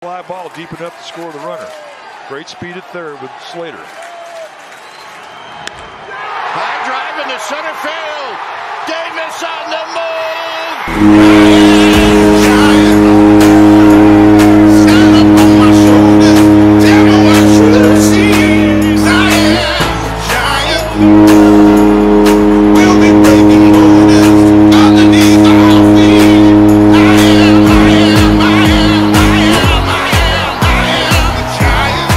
Fly ball deep enough to score the runner. Great speed at third with Slater. High drive into center field. Davis on the move. Stand up on my shoulders. Tell me what you see. Giant. We'll be breaking borders underneath our feet. I am the giant.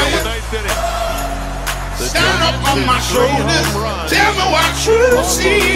Stand up on my shoulders, tell me what you see.